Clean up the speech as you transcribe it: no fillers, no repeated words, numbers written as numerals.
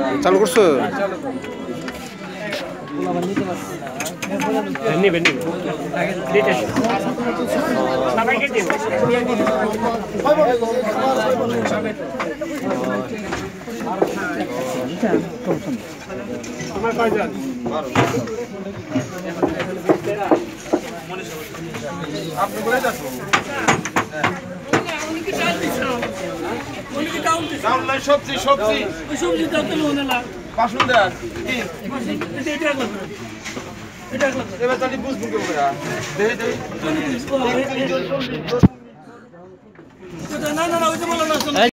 চালু করছো? সবজি সবজি সবজি পাশুন্দা এবার তাহলে বুঝবো কেউ না না ওই তো বলো না